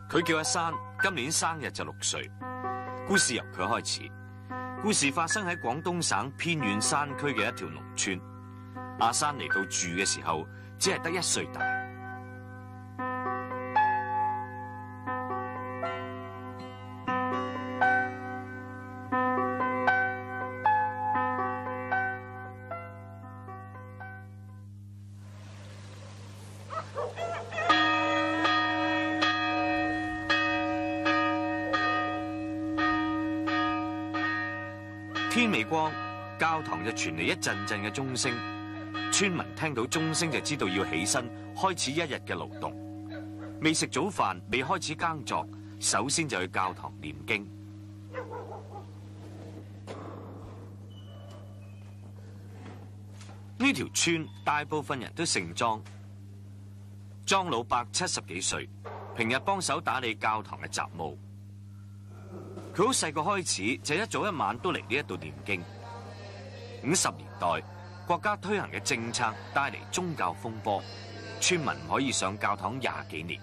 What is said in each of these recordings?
佢叫阿山，今年生日就6歲。故事由佢開始。故事發生喺廣東省偏遠山區嘅一條農村。阿山嚟到住嘅時候，只係得1歲大。天未光，教堂就傳嚟一陣陣嘅鐘聲。村民聽到鐘聲就知道要起身，開始一日嘅勞動。未食早飯，未開始耕作，首先就去教堂念經。呢條村大部分人都姓莊，莊老伯70幾歲，平日幫手打理教堂嘅雜務。佢好細個開始就一早一晚都嚟呢一度念經。50年代國家推行嘅政策帶嚟宗教風波，村民唔可以上教堂20幾年。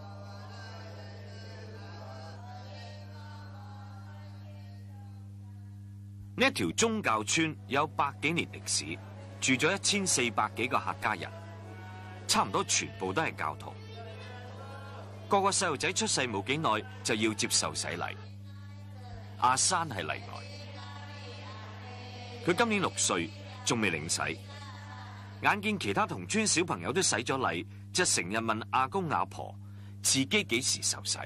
呢一條宗教村有100幾年歷史，住咗1400幾個客家人，差唔多全部都係教徒。個個細路仔出世冇幾耐就要接受洗禮。阿山係例外，佢今年6歲，仲未領洗。眼見其他同村小朋友都洗咗禮，就成日問阿公阿婆自己幾時受洗。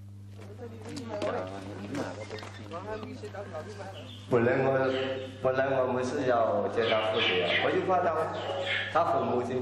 本來我們是要接他父的，我就怕他父母親，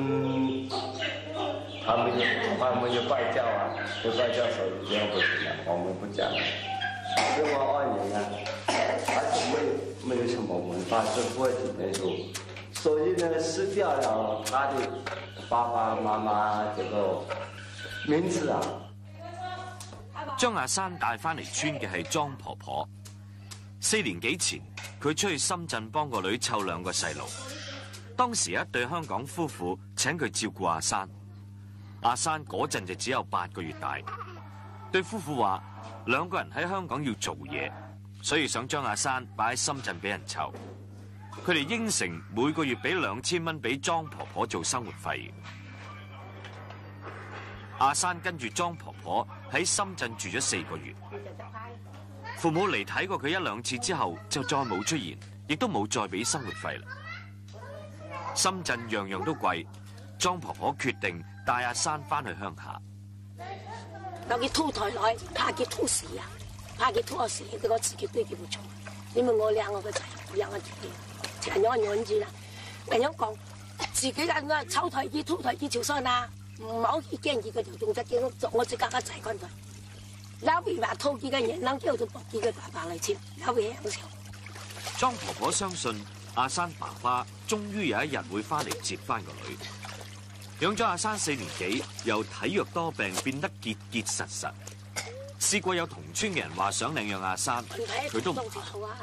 他們有拜教啊，有拜教所以這樣不行了，我們不講。因為我2年啊，還是沒有什麼文化是不會那種，所以呢失掉了他的爸爸媽媽這個名字啊。 將阿山帶翻嚟村嘅係莊婆婆。4年幾前，佢出去深圳幫個女湊2個細路。當時一對香港夫婦請佢照顧阿山。阿山嗰陣就只有8個月大。對夫婦話2個人喺香港要做嘢，所以想將阿山擺喺深圳俾人湊。佢哋應承每個月俾2000蚊俾莊婆婆做生活費。阿山跟住莊婆婆喺深圳住咗4個月。父母嚟睇過佢1、2次之後，就再冇出現，亦都冇再俾生活費啦。深圳樣樣都貴，莊婆婆決定帶阿山翻去鄉下。 有佢拖台來，怕佢拖死啊！怕佢拖死，我自己對佢唔錯。因為我2個仔，2個仔，成日養住啦。人樣講，自己人抽台機、拖台機潮汕啦，唔好去驚佢個條動作嘅，我自家個仔嗰度。有時話拖機嘅人，能叫做搏機嘅爸爸嚟簽，有嘢享受。 莊婆婆相信阿山爸爸終於有一日會翻嚟接翻個女。養咗阿山4年幾，由體弱多病變得結結實實。試過有同村嘅人話想領養阿山，佢都唔好啊！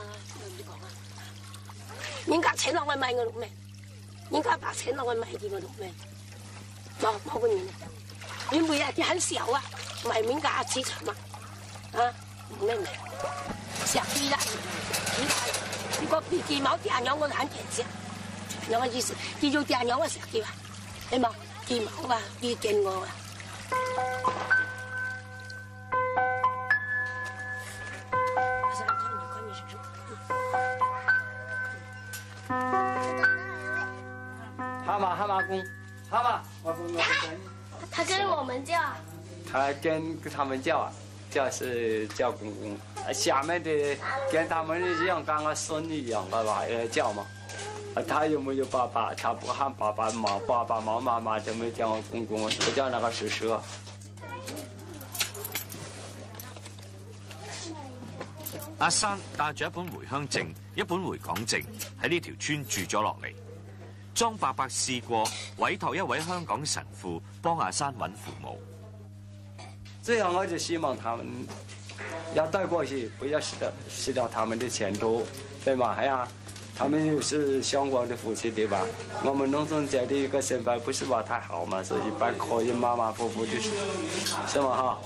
人家請落去買我錄咩？人家把請落去買啲我錄咩？冇個年，你每日啲很少啊，唔係人家市場嘛，啊冇咩名，石啲啦，如果別見冇訂養我很平時，有個意思，叫做訂養我石啲啊，你冇見冇啊，別見我啊。 蛤蟆公，蛤蟆， 他跟我們叫， 他跟他們叫啊，是叫公公，下面的跟他們一樣，剛剛孫女一樣的吧，叫嘛。他有沒有爸爸？他不喊爸爸媽，爸爸冇媽媽，就沒叫我公公，就叫那個叔叔。 阿山帶住一本回鄉證、一本回港證喺呢條村住咗落嚟。莊伯伯試過委託一位香港神父幫阿山揾父母。 這樣我就希望他們要帶過去，不要失掉他們的前途，對嗎？係啊， 他们是相关的夫妻对吧？我们农村这的一个身份不是话太好嘛，所以一般可以马马虎虎的，是吗？哈。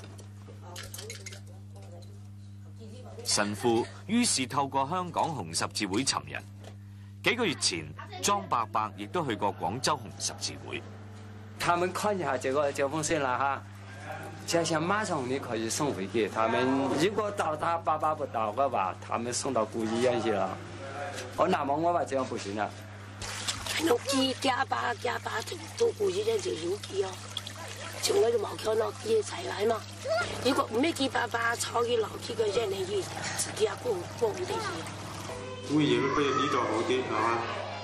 神父於是透過香港紅十字會尋人。幾個月前，莊伯伯亦都去過廣州紅十字會。 他們看一下這封信了哈，就想馬上你可以送回給他們。如果到他爸爸不到的話，他們送到孤兒院去了。那麼我話這樣不行啊。 弄寄家爸到孤兒院就要寄哦。從來都冇看到寄齊來嘛。如果唔係寄爸爸，炒起落去個人嚟去，自己也過唔得去。 會影不如呢度好啲，係嘛？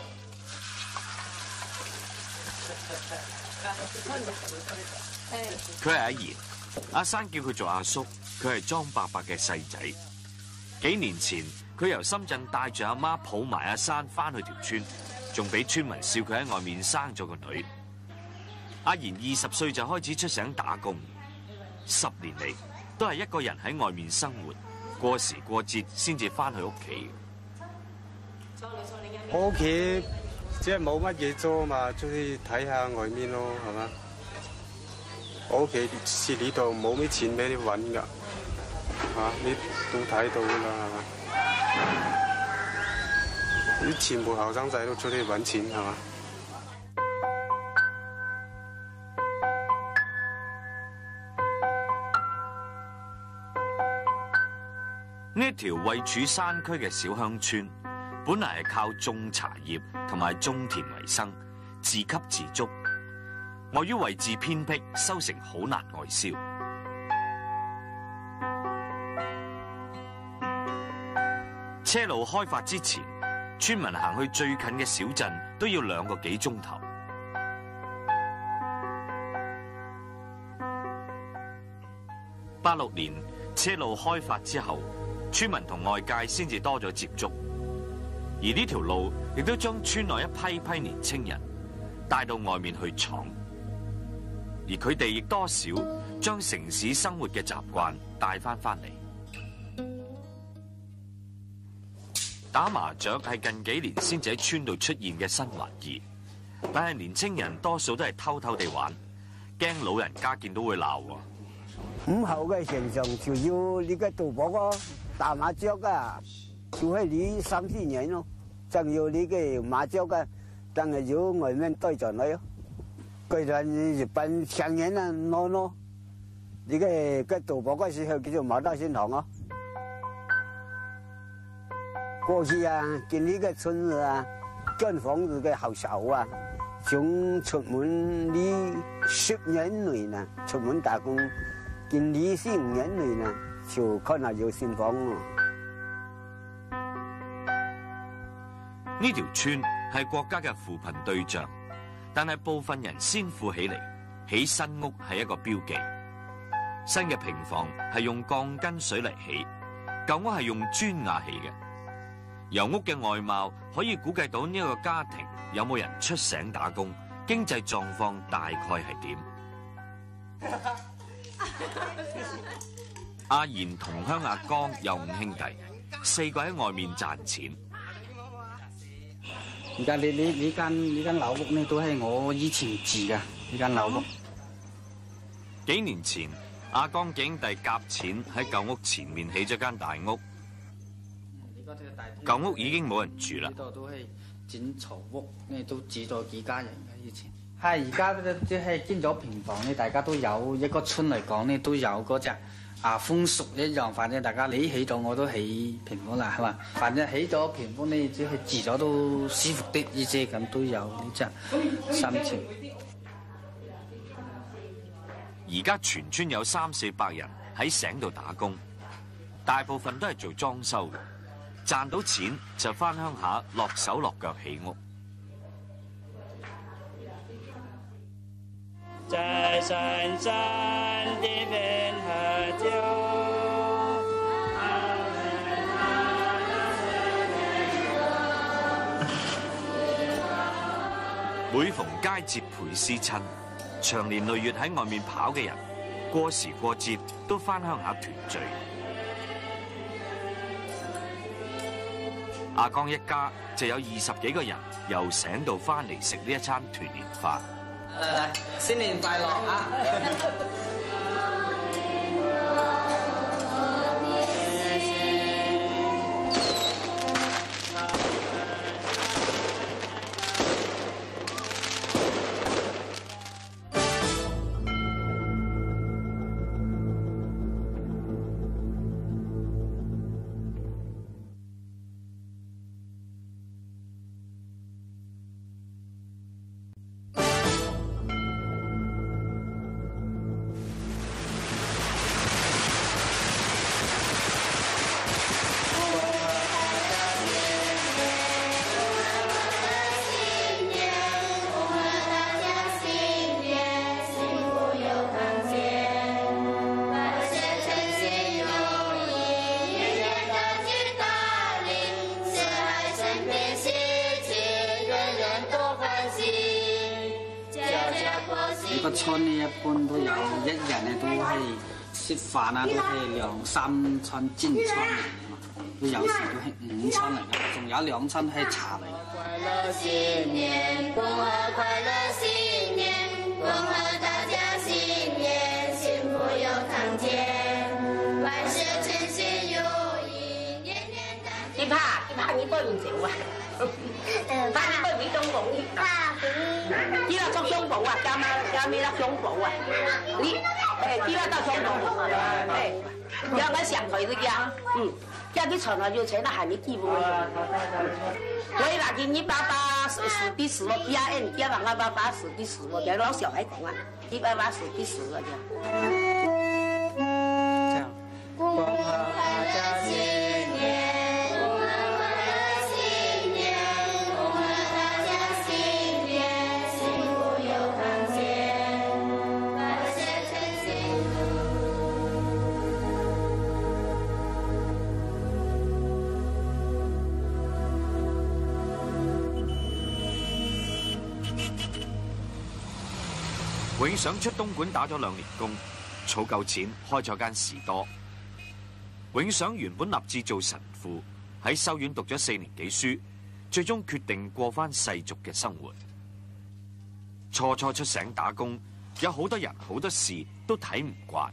佢係阿賢，阿山叫佢做阿叔，佢係莊伯伯嘅細仔。幾年前，佢由深圳帶住阿媽抱埋阿山翻去條村，仲俾村民笑佢喺外面生咗個女。阿賢20歲就開始出省打工，10年嚟都係一個人喺外面生活，過時過節先至翻去屋企。 我屋企即係冇乜嘢做嘛，出去睇下外面咯，係嘛？我屋企是呢度冇咩錢俾你揾㗎，嚇你都睇到啦，係嘛？啲全部後生仔都出去揾錢，係嘛？ 呢一條位處山區嘅小鄉村，本嚟係靠種茶葉同埋種田為生，自給自足。礙於位置偏僻，收成好難外銷。車路開發之前，村民行去最近嘅小鎮都要2個幾鐘頭。86年車路開發之後，村民同外界先至多咗接觸，而呢條路亦都將村內一批年青人帶到外面去闖，而佢哋亦多少將城市生活嘅習慣帶翻嚟。打麻雀係近幾年先至喺村度出現嘅新玩意，但係年青人多數都係偷偷地玩，驚老人家見到會鬧喎。 午後嘅現象就要呢個賭博咯，打麻雀啊，就係呢3-4年咯，仲要呢個麻雀嘅，但係要外面對上嚟咯，佢就日本成年啊攞咯，呢個賭博嘅時候叫做馬大仙堂啊。過去啊，見呢個村子啊，建房子嘅好少啊，想出門呢10年內呢，出門打工。近呢4-5年內呢，就可能要先房咯。 呢條村係國家嘅扶貧對象，但係部分人先富起嚟，起新屋係一個標記。新嘅平房係用鋼筋水泥起，舊屋係用磚瓦起嘅。由屋嘅外貌可以估計到呢個家庭有冇人出省打工，經濟狀況大概係點。阿賢同鄉阿江有5兄弟，4個喺外面賺錢。 而家呢間老屋呢都係我以前住噶，呢間老屋。 幾年前，阿江幾兄弟夾錢喺舊屋前面起咗間大屋。舊屋已經冇人住啦。 呢度都係整草屋，呢都住咗幾家人嘅以前。係而家即係建咗平房呢，大家都有一個村嚟講呢，都有嗰隻風俗一樣。反正大家你起咗我都起平房啦，係嘛？反正起咗平房呢，即係住咗都舒服啲，呢啲咁都有呢隻心情。 而家全村有300-400人喺醒度打工，大部分都係做裝修嘅，賺到錢就返鄉下落手落腳起屋。 在深山的邊喝酒。 每逢佳節倍思親，長年累月喺外面跑嘅人，過時過節都返鄉下團聚。 阿江一家就有20幾個人由醒度翻嚟食呢一餐團年飯。 嚟，新年快樂啊！呢個村呢，一般都有一日呢都係食飯啊，都係2、3餐正餐嚟嘅嘛，都有時都係5餐嚟嘅，仲有2餐係茶嚟嘅。快樂新年，恭賀快樂新年，恭賀大家新年幸福又康健，萬事順心如意，年年大吉。 你怕你多唔少啊？怕你多幾種講？呢個做香寶啊，加咩啦香寶啊？你呢個到香寶，讓我想佢啲呀，叫你存了就存到還沒記不住。我那天你爸爸是第10個，BRN，叫我爸爸是第10個，叫老小孩講啊，你爸爸是第10個嘅。 這樣，恭賀大家新年。 永想出東莞打咗2年工，儲夠錢開咗間士多。永想原本立志做神父，喺修院讀咗4年幾書，最終決定過返世俗嘅生活。初出省打工，有好多人好多事都睇唔慣。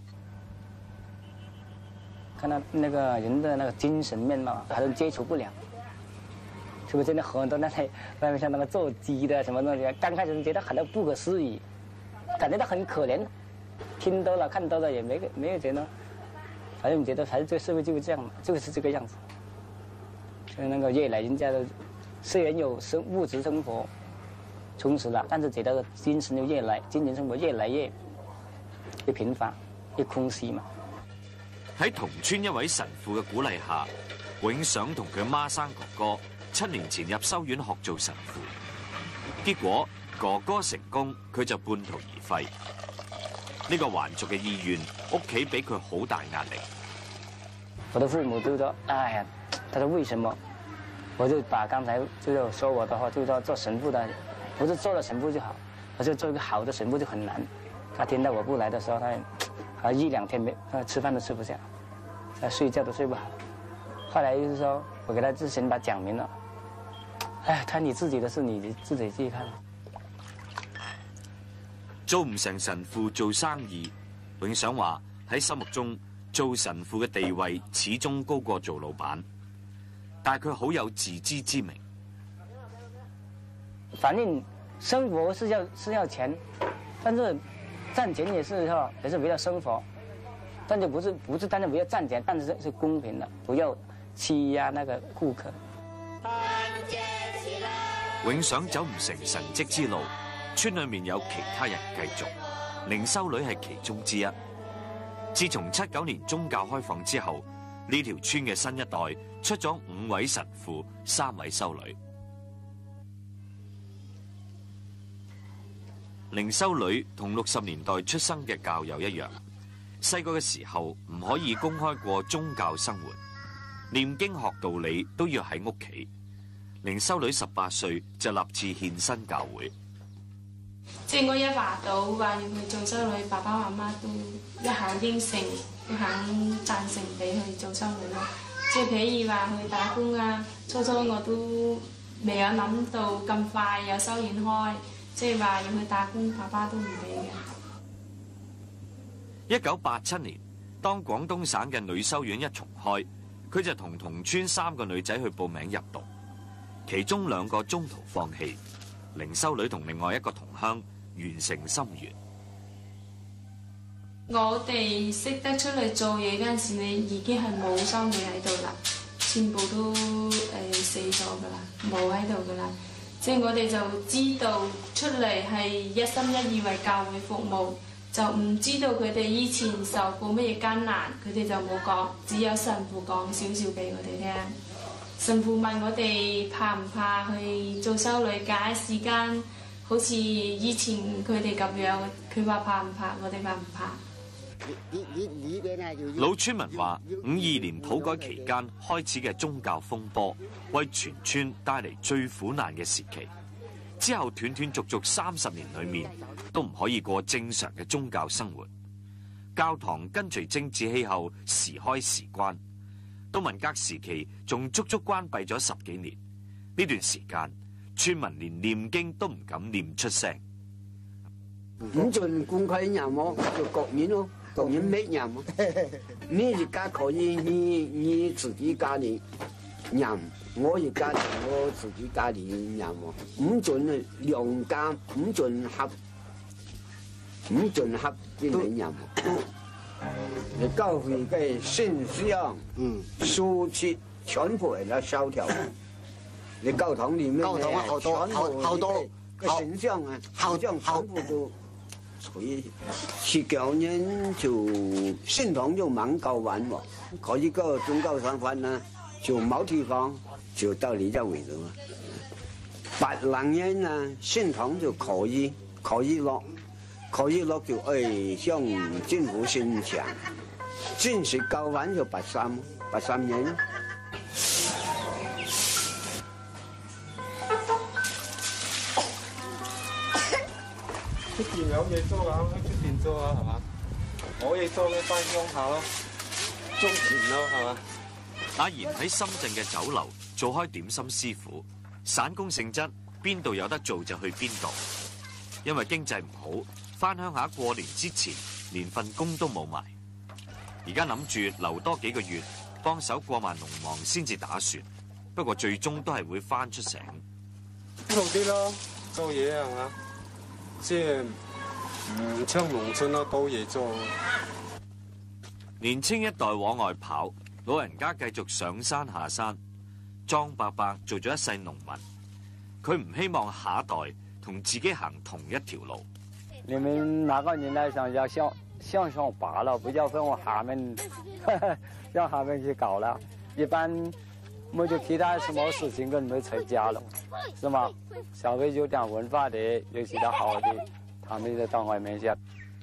看到那個人的那個精神面貌，還是接觸不了。是不是真的很多那些外面像那個做雞的什麼東西，剛開始覺得很不可思議。感覺到很可憐，聽多了看多了也沒有覺得，反正覺得還是這個社會就是這樣嘛，就是這個樣子。所以那個越來人家的雖然有物質生活充實了，但是覺得精神生活越來越貧乏，越空虛嘛。 喺同村一位神父嘅鼓勵下，永想同佢孖生哥哥7年前入修院學做神父，結果哥哥成功，佢就半途而廢。呢個還俗嘅意願，屋企俾佢好大壓力。 我的父母都說：哎呀，他說為什麼？我就把剛才就說我的話，就說做神父的，不是做了神父就好，而是做一個好的神父就很難。他聽到我不來的時候，他1、2天吃飯都吃不下，睡覺都睡不好。後來就是說我給他之前把講明了，哎呀，他你自己的事你自己看。 做唔成神父做生意，永想話喺心目中做神父嘅地位始終高過做老闆，但係佢好有自知之明。 反正生活是要錢，但是賺錢也是為了生活，但就不是單單為了賺錢，但是是公平的，不要欺壓那個顧客。 永想走唔成神蹟之路。村裏面有其他人繼續，靈修女係其中之一。自從79年宗教開放之後，呢條村嘅新一代出咗5位神父、3位修女。靈修女同60年代出生嘅教友一樣，細個嘅時候唔可以公開過宗教生活，念經學道理都要喺屋企。靈修女18歲就立志獻身教會。 即係我一話到話要去做修女，爸爸媽媽都一下應承，都肯贊成俾佢做修女咯。 即係譬如話去打工啊，初我都未有諗到咁快有修院開，即係話要去打工，爸爸都唔俾嘅。 1987年，當廣東省嘅女修院一重開，佢就同同村3個女仔去報名入讀，其中2個中途放棄，靈修女同另外1個同鄉完成心願。 我哋識得出嚟做嘢嗰陣時，你已經係冇修女喺度啦，全部都死咗噶啦，冇喺度噶啦。即係我哋就知道出嚟係一心一意為教會服務，就唔知道佢哋以前受過乜嘢艱難，佢哋就冇講，只有神父講少少俾我哋聽。神父問我哋怕唔怕去做修女假時間，好似以前佢哋咁樣，佢話怕唔怕，我哋話唔怕。 老村民話，52年土改期間開始嘅宗教風波，為全村帶嚟最苦難嘅時期。之後斷斷續續30年裏面，都唔可以過正常嘅宗教生活。教堂跟隨政治氣候時開時關，到文革時期仲足足關閉咗10幾年。呢段時間，村民連念經都唔敢念出聲。 唔准公開念喎，就國民咯。國民沒念嘛，你而家可以你自己家裏念，我而家我自己家裏念喎，唔准兩間，唔准合啲嚟念喎。你教會嘅信仰、書籍全部係蕭條，你教堂裏面好多嘅形象啊，好像全部都。所以19年就信堂就蠻搞完喎，可以個宗教上班呢就冇地方，就到你這位了。82年呢信堂就可以落就向政府申請，正式搞完就83年咯。 出邊有嘢做啊，喺出邊做啊，係嘛？冇嘢做嘅翻鄉下咯，種田咯，係嘛？ 阿賢喺深圳嘅酒樓做開點心師傅，散工性質，邊度有得做就去邊度。因為經濟唔好，翻鄉下過年之前連份工都冇埋。而家諗住留多幾個月，幫手過埋農忙先至打算。不過最終都係會翻出城。 好啲咯，做嘢係嘛？即係唔出農村咯，多嘢做。 年青一代往外跑，老人家繼續上山下山。莊伯伯做咗一世農民，佢唔希望下一代同自己行同一條路。 你們哪個年代上要向拔了，不要往下面，向下面去搞了。一般沒有其他什麼事情跟你們成家了，是嗎？稍微有點文化的，有其他好的，他們就到外面去。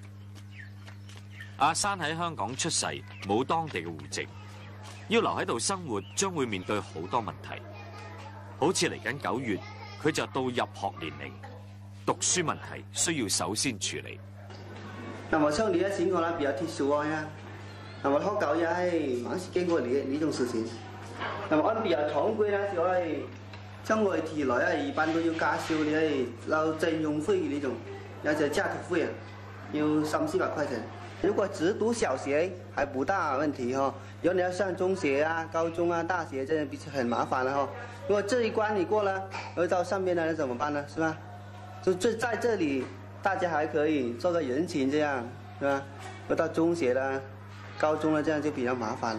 阿山喺香港出世，冇當地嘅戶籍，要留喺度生活，將會面對好多問題。好似嚟緊9月，佢就到入學年齡，讀書問題需要首先處理。 那麼像你嘅情況呢，比較特殊啊。那麼學教也係蠻是經過呢種事情。那麼按比較常規呢，就係像外地來啊，一般都要加收你係撈證用費呢種，或者家徒費啊，要300-400塊錢。如果只讀小學還不大問題哈，如果你要上中學啊、高中啊、大學，真的很麻煩了哈。如果這一關你過了，而到上面呢，那怎麼辦呢？是吧？就在這裡，大家還可以做個人情，這樣是吧？要到中學啦、高中啦，這樣就比較麻煩了。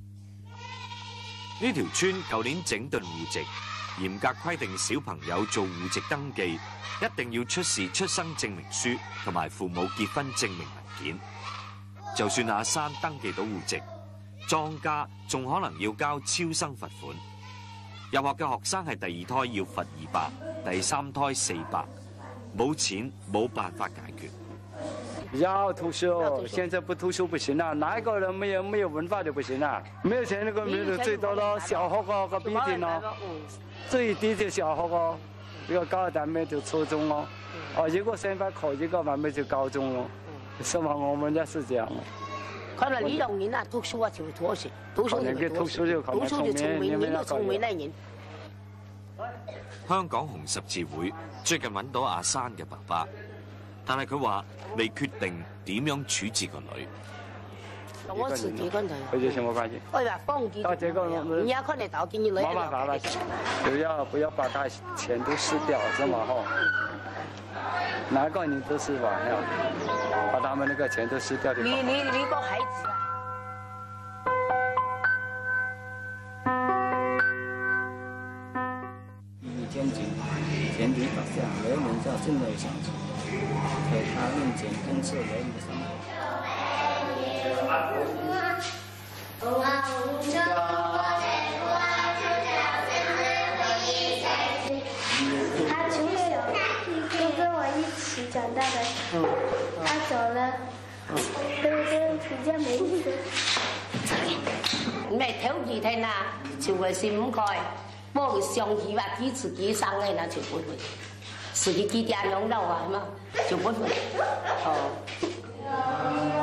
呢條村舊年整頓戶籍，嚴格規定小朋友做戶籍登記，一定要出示出生證明書同埋父母結婚證明文件。就算阿山登記到戶籍，莊家仲可能要交超生罰款。入學嘅學生係第2胎要罰200，第3胎400，冇錢冇辦法解決。 要讀書，現在不讀書不行啊！哪一個人沒有文化就不行啊！沒有錢那個沒有最多咯，小學個比點咯，最低就小學個，如果高一點咩就初中咯，如果升翻考一個慢慢就高中咯，是嘛？我們家是這樣。 可能呢兩年啊，讀書啊就多些，讀書就聰明，呢個聰明嘅人。 香港紅十字會最近揾到阿珊嘅爸爸，但係佢話未決定點樣處置個女。 我自己跟佢。 回去什麼關係？ 哎呀，放棄。到這個，人家可能到給你女。 冇辦法了，不要把他錢都失掉，是嘛吼？哪個你都是吧？要把他們那個錢都失掉就好。 你個孩子啊。 前提法下，人民要真的想去，给他面前更是人民的生活。 他从小都跟我一起长大的，他走了，都比較沒意思。 咩條件睇呐，就會15塊。我上去吧，幾次幾生嘅那就不會，自己幾點弄到啊嘛，就不會。哦。